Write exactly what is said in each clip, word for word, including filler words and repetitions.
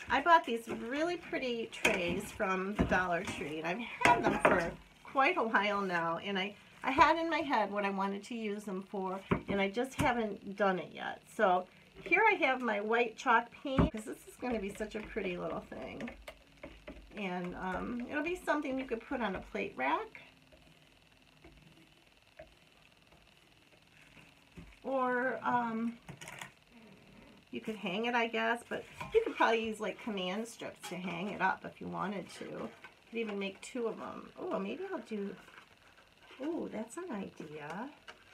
I bought these really pretty trays from the Dollar Tree, and I've had them for quite a while now, and I, I had in my head what I wanted to use them for, and I just haven't done it yet. So here I have my white chalk paint, because this is going to be such a pretty little thing. And um, it'll be something you could put on a plate rack. Or um, you could hang it, I guess, but you could probably use like command strips to hang it up if you wanted to. You could even make two of them. Oh, maybe I'll do, oh, that's an idea.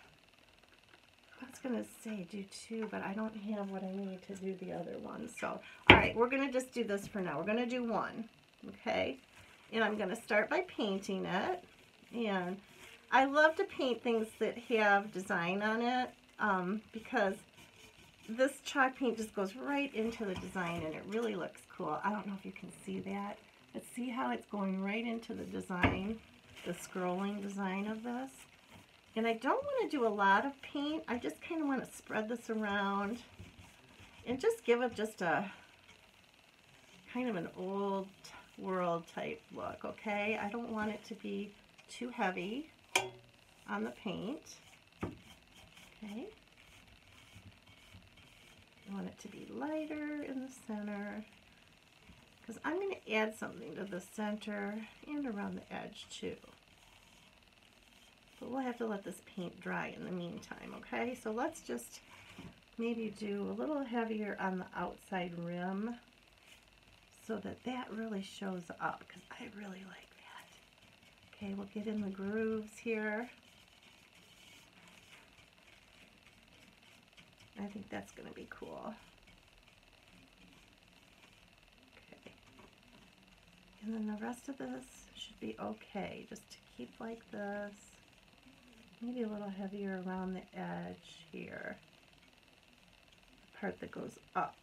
I was going to say do two, but I don't have what I need to do the other one. So, all right, we're going to just do this for now. We're going to do one, okay? And I'm going to start by painting it. And I love to paint things that have design on it um, because this chalk paint just goes right into the design and it really looks cool. I don't know if you can see that, but see how it's going right into the design, the scrolling design of this. And I don't want to do a lot of paint. I just kind of want to spread this around and just give it just a kind of an old world type look, okay? I don't want it to be too heavy on the paint, okay? I want it to be lighter in the center because I'm going to add something to the center and around the edge too. But we'll have to let this paint dry in the meantime, okay? So let's just maybe do a little heavier on the outside rim so that that really shows up because I really like that. Okay, we'll get in the grooves here. I think that's going to be cool. Okay. And then the rest of this should be okay, just to keep like this. Maybe a little heavier around the edge here. The part that goes up.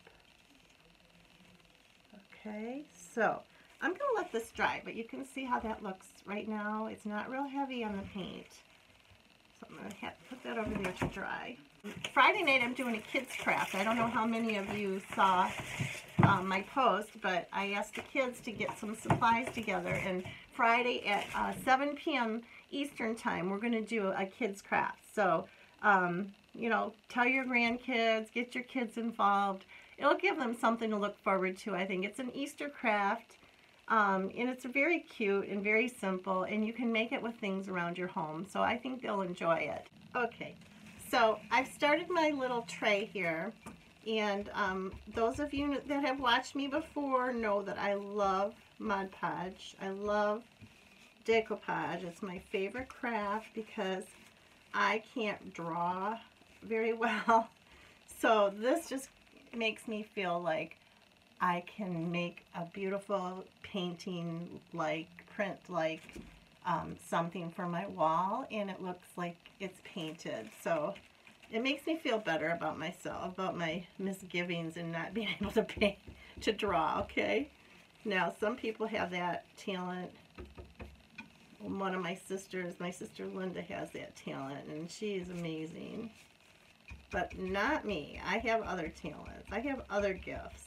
Okay, so I'm going to let this dry, but you can see how that looks right now. It's not real heavy on the paint. So I'm going to have to put that over there to dry. Friday night I'm doing a kids craft. I don't know how many of you saw um, my post, but I asked the kids to get some supplies together, and Friday at uh, seven p m Eastern time we're going to do a kids craft. So um, you know, tell your grandkids, get your kids involved. It'll give them something to look forward to. I think it's an Easter craft, um, and it's very cute and very simple, and you can make it with things around your home, so I think they'll enjoy it. Okay, so I've started my little tray here, and um, those of you that have watched me before know that I love Mod Podge. I love decoupage. It's my favorite craft because I can't draw very well, so this just makes me feel like I can make a beautiful painting, like print like um, something for my wall, and it looks like it's painted. So it makes me feel better about myself, about my misgivings and not being able to paint, to draw, okay? Now, some people have that talent. One of my sisters, my sister Linda, has that talent, and she is amazing. But not me. I have other talents. I have other gifts.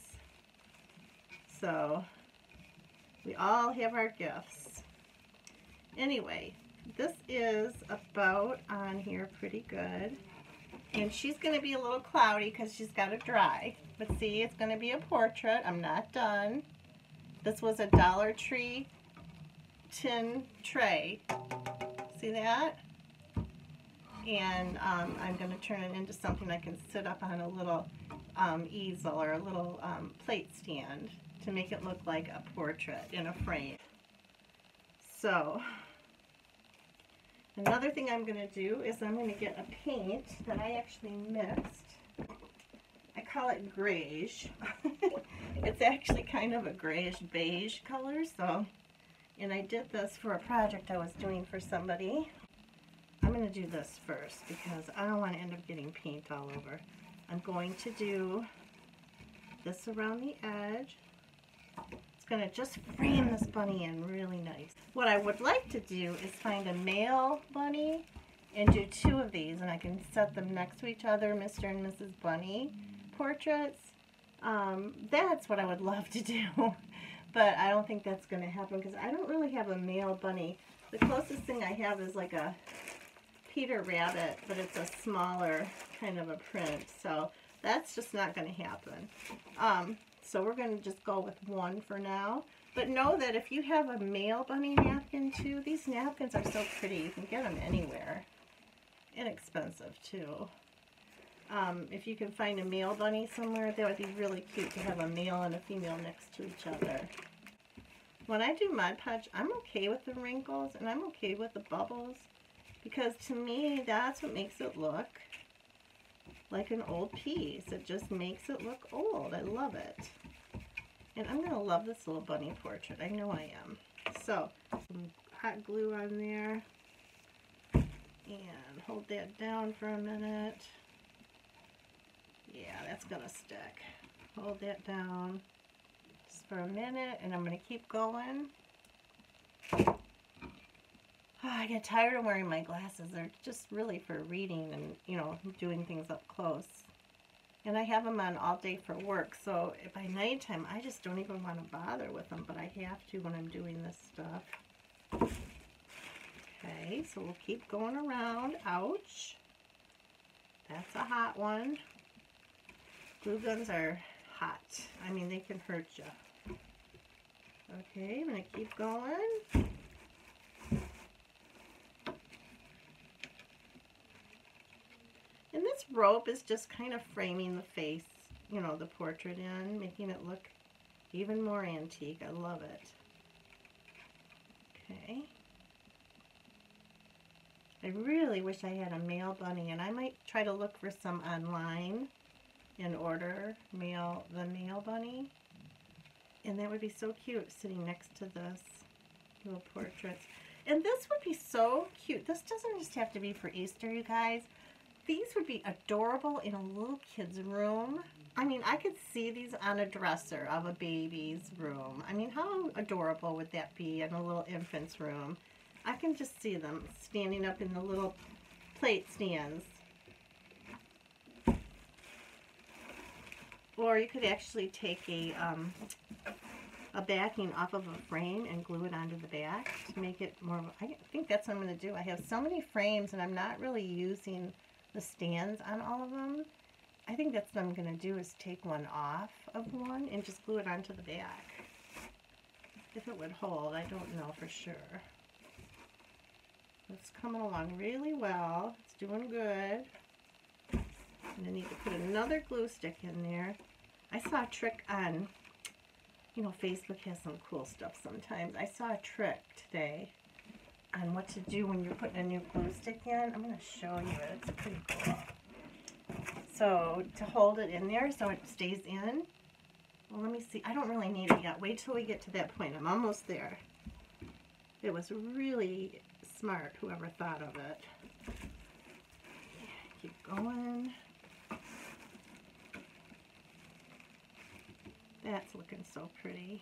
So, we all have our gifts. Anyway, this is about on here pretty good. And she's going to be a little cloudy because she's got to dry. But see, it's going to be a portrait. I'm not done. This was a Dollar Tree tin tray. See that? And um, I'm going to turn it into something I can sit up on a little um, easel or a little um, plate stand to make it look like a portrait in a frame. So, another thing I'm going to do is I'm going to get a paint that I actually mixed. I call it grayish. It's actually kind of a grayish beige color, so, and I did this for a project I was doing for somebody. I'm going to do this first because I don't want to end up getting paint all over. I'm going to do this around the edge. It's going to just frame this bunny in really nice. What I would like to do is find a male bunny and do two of these, and I can set them next to each other, Mister and Missus Bunny portraits. Um, that's what I would love to do, but I don't think that's going to happen because I don't really have a male bunny. The closest thing I have is like a Peter Rabbit, but it's a smaller kind of a print, so that's just not going to happen. Um, so we're going to just go with one for now. But know that if you have a male bunny napkin too, these napkins are so pretty. You can get them anywhere. Inexpensive too. Um, if you can find a male bunny somewhere, that would be really cute to have a male and a female next to each other. When I do Mod Podge, I'm okay with the wrinkles and I'm okay with the bubbles because to me, that's what makes it look like an old piece. It just makes it look old. I love it. And I'm going to love this little bunny portrait. I know I am. So, some hot glue on there. And hold that down for a minute. Yeah, that's going to stick. Hold that down just for a minute. And I'm going to keep going. Oh, I get tired of wearing my glasses. They're just really for reading and, you know, doing things up close. And I have them on all day for work, so by nighttime, I just don't even want to bother with them, but I have to when I'm doing this stuff. Okay, so we'll keep going around. Ouch. That's a hot one. Glue guns are hot. I mean, they can hurt you. Okay, I'm going to keep going. And this rope is just kind of framing the face, you know, the portrait in, making it look even more antique. I love it. Okay. I really wish I had a male bunny, and I might try to look for some online and order male the male bunny. And that would be so cute sitting next to this little portraits. And this would be so cute. This doesn't just have to be for Easter, you guys. These would be adorable in a little kid's room. I mean, I could see these on a dresser of a baby's room. I mean, how adorable would that be in a little infant's room? I can just see them standing up in the little plate stands. Or you could actually take a, um, a backing off of a frame and glue it onto the back to make it more, I think that's what I'm going to do. I have so many frames and I'm not really using the stands on all of them. I think that's what I'm going to do is take one off of one and just glue it onto the back. If it would hold, I don't know for sure. It's coming along really well. It's doing good. And I need to put another glue stick in there. I saw a trick on, you know, Facebook has some cool stuff sometimes. I saw a trick today on what to do when you're putting a new glue stick in. I'm going to show you it. It's pretty cool. So, to hold it in there so it stays in. Well, let me see. I don't really need it yet. Wait till we get to that point. I'm almost there. It was really smart, whoever thought of it. Keep going. That's looking so pretty.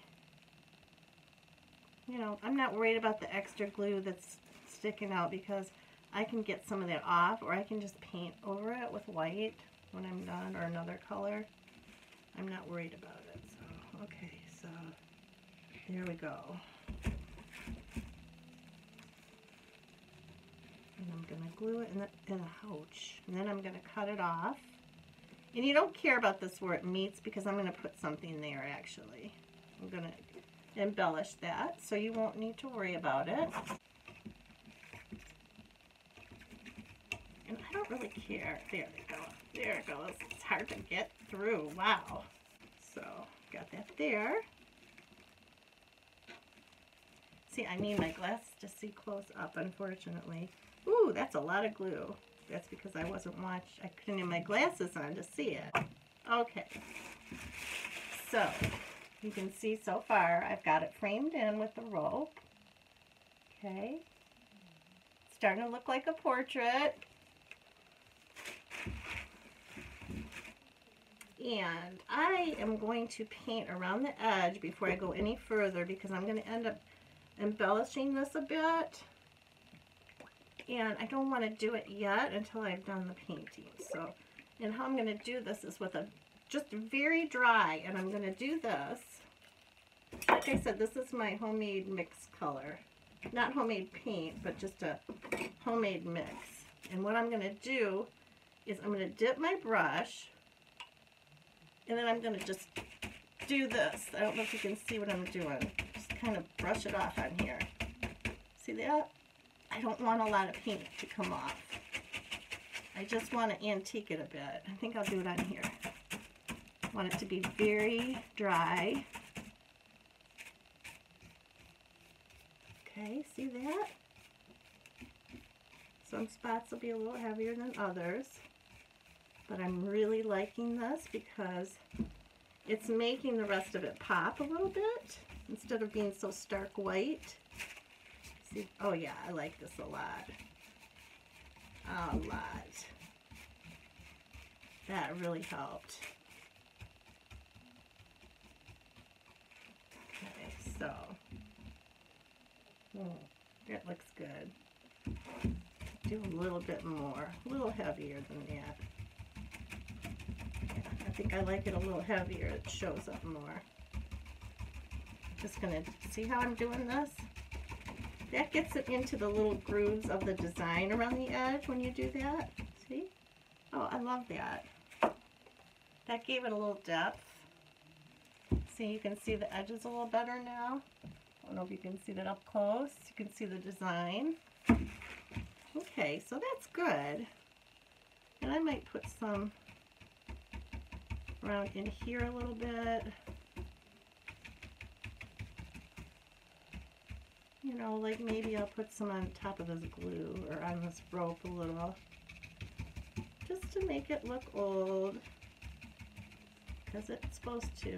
You know, I'm not worried about the extra glue that's sticking out because I can get some of that off, or I can just paint over it with white when I'm done, or another color. I'm not worried about it. So, okay, so there we go. And I'm going to glue it in the, in the pouch. And then I'm going to cut it off. And you don't care about this where it meets because I'm going to put something there actually. I'm going to embellish that so you won't need to worry about it. And I don't really care. There they go. There it goes. It's hard to get through. Wow. So, got that there. See, I need my glasses to see close up, unfortunately. Ooh, that's a lot of glue. That's because I wasn't watching. I couldn't have my glasses on to see it. Okay. So, you can see so far, I've got it framed in with the rope. Okay. It's starting to look like a portrait. And I am going to paint around the edge before I go any further because I'm going to end up embellishing this a bit. And I don't want to do it yet until I've done the painting. So, and how I'm going to do this is with a just very dry, and I'm going to do this. Like I said, this is my homemade mix color. Not homemade paint, but just a homemade mix. And what I'm going to do is I'm going to dip my brush, and then I'm going to just do this. I don't know if you can see what I'm doing. Just kind of brush it off on here. See that? I don't want a lot of paint to come off. I just want to antique it a bit. I think I'll do it on here. I want it to be very dry. Okay, see that? Some spots will be a little heavier than others, but I'm really liking this because it's making the rest of it pop a little bit instead of being so stark white. See, oh yeah, I like this a lot. A lot. That really helped. Okay, so oh, that looks good. Do a little bit more, a little heavier than that. Yeah, I think I like it a little heavier. It shows up more. Just gonna see how I'm doing this. That gets it into the little grooves of the design around the edge when you do that. See? Oh, I love that. That gave it a little depth. See, you can see the edges a little better now. I don't know if you can see that up close. You can see the design. Okay, so that's good. And I might put some around in here a little bit. You know, like maybe I'll put some on top of this glue or on this rope a little, just to make it look old, because it's supposed to.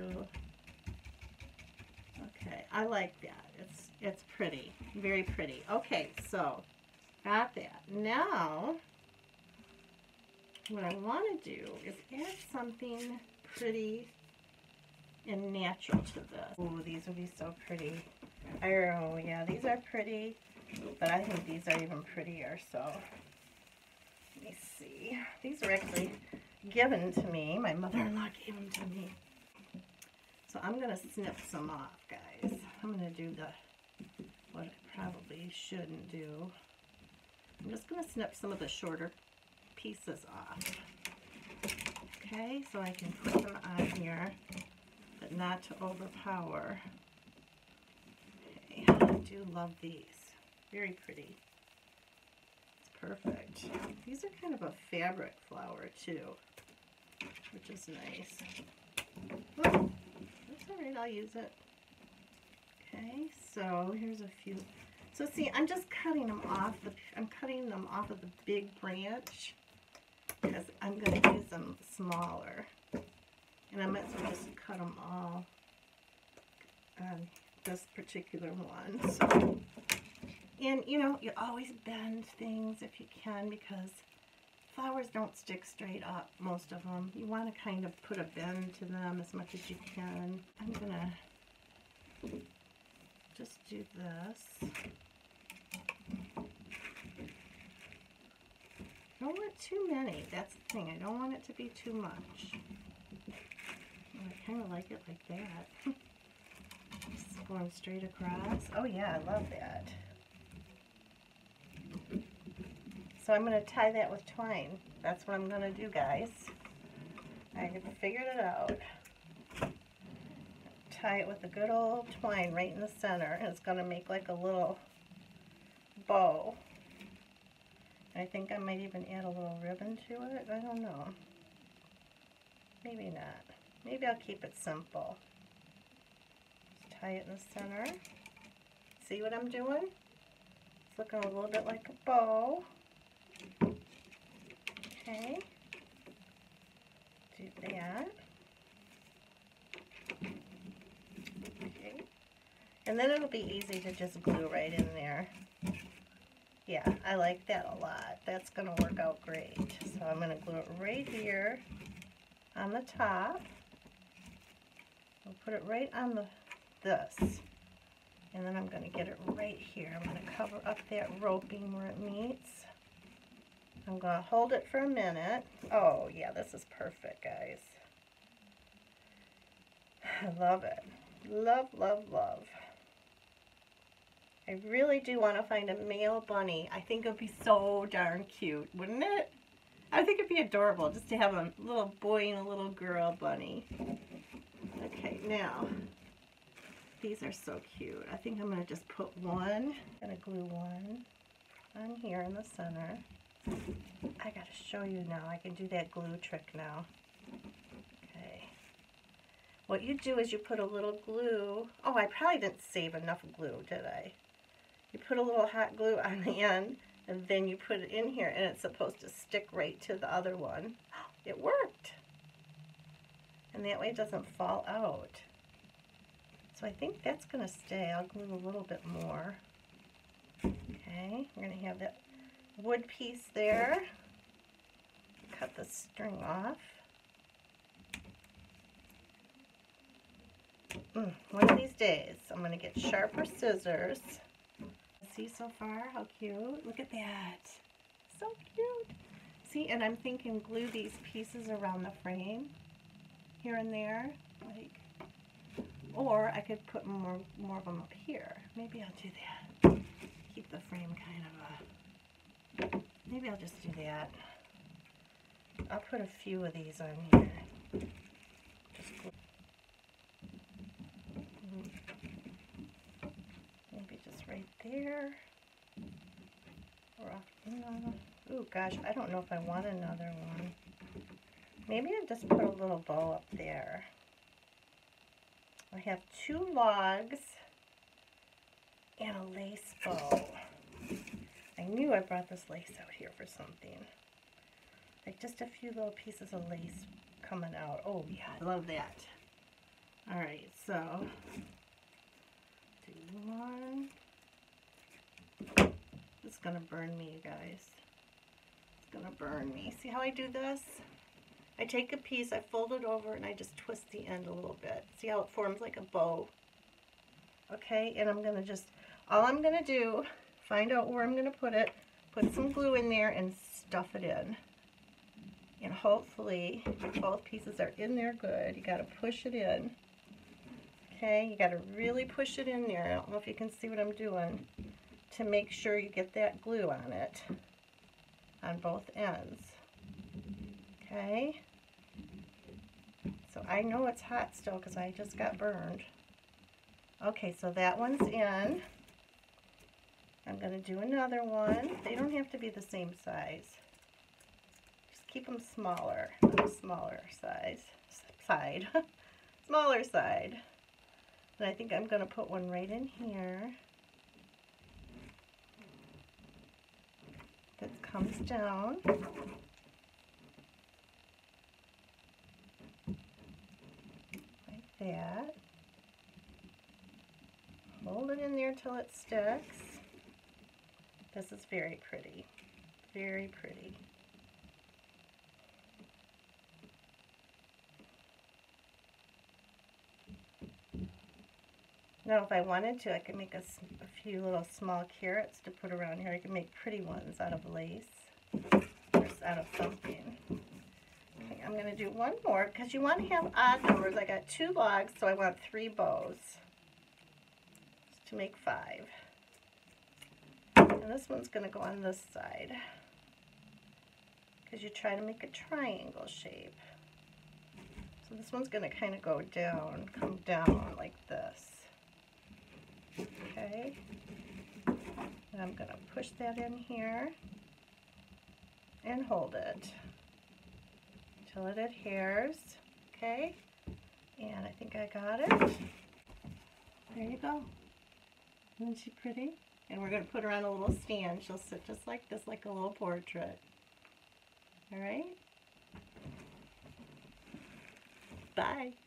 Okay, I like that. It's it's pretty, very pretty. Okay, so got that. Now, what I want to do is add something pretty and natural to this. Oh, these would be so pretty. Oh yeah, these are pretty, but I think these are even prettier, so let me see. These are actually given to me. My mother-in-law gave them to me. So I'm going to snip some off, guys. I'm going to do the, what I probably shouldn't do. I'm just going to snip some of the shorter pieces off. Okay, so I can put them on here, but not to overpower. I do love these. Very pretty. It's perfect. These are kind of a fabric flower too, which is nice. Oh, that's alright, I'll use it. Okay, so here's a few. So see, I'm just cutting them off. The, I'm cutting them off of the big branch because I'm going to use them smaller. And I might as well just cut them all on this particular one. So, and you know, you always bend things if you can, because flowers don't stick straight up, most of them. You want to kind of put a bend to them as much as you can. I'm gonna just do this. I don't want too many. That's the thing. I don't want it to be too much. I kind of like it like that. Just going straight across. Oh yeah, I love that. So I'm going to tie that with twine. That's what I'm going to do, guys. I figured it out. Tie it with the good old twine right in the center, and it's going to make like a little bow. I think I might even add a little ribbon to it. I don't know. Maybe not. Maybe I'll keep it simple. Just tie it in the center. See what I'm doing? It's looking a little bit like a bow. Okay. Do that. Okay. And then it'll be easy to just glue right in there. Yeah, I like that a lot. That's going to work out great. So I'm going to glue it right here on the top. I'll put it right on the this. And then I'm going to get it right here. I'm going to cover up that roping where it meets. I'm going to hold it for a minute. Oh, yeah, this is perfect, guys. I love it. Love, love, love. I really do want to find a male bunny. I think it would be so darn cute, wouldn't it? I think it'd be adorable just to have a little boy and a little girl bunny. Okay, now, these are so cute. I think I'm going to just put one. I'm going to glue one on here in the center. I got to show you now. I can do that glue trick now. Okay. What you do is you put a little glue. Oh, I probably didn't save enough glue, did I? You put a little hot glue on the end, and then you put it in here, and it's supposed to stick right to the other one. It worked. And that way it doesn't fall out. So I think that's going to stay. I'll glue a little bit more. Okay, we're going to have that wood piece there. Cut the string off. Mm, one of these days, I'm going to get sharper scissors. See so far how cute? Look at that. So cute. See, and I'm thinking glue these pieces around the frame here and there, like, or I could put more more of them up here. Maybe I'll do that. Keep the frame kind of a, maybe I'll just do that. I'll put a few of these on here. Just glue. Maybe just right there. Or off, no. Ooh, gosh, I don't know if I want another one. Maybe I'll just put a little bow up there. I have two logs and a lace bow. I knew I brought this lace out here for something. Like just a few little pieces of lace coming out. Oh yeah, I love that. Alright, so do one. It's gonna burn me, you guys. It's gonna burn me. See how I do this? I take a piece, I fold it over, and I just twist the end a little bit. See how it forms like a bow? Okay, and I'm going to just, all I'm going to do, find out where I'm going to put it, put some glue in there, and stuff it in. And hopefully, both pieces are in there good. You got to push it in. Okay, you got to really push it in there. I don't know if you can see what I'm doing, to make sure you get that glue on it, on both ends. Okay, so I know it's hot still because I just got burned. Okay, so that one's in. I'm going to do another one. They don't have to be the same size. Just keep them smaller, on the smaller size, side, smaller side. And I think I'm going to put one right in here that comes down. That. Hold it in there till it sticks. This is very pretty. Very pretty. Now if I wanted to, I could make a, a few little small carrots to put around here. I could make pretty ones out of lace or out of something. I'm going to do one more because you want to have odd numbers. I got two logs, so I want three bows to make five. And this one's going to go on this side because you try to make a triangle shape. So this one's going to kind of go down, come down like this. Okay. And I'm going to push that in here and hold it till it adheres, okay? And I think I got it. There you go. Isn't she pretty? And we're going to put her on a little stand. She'll sit just like this, like a little portrait. All right? Bye.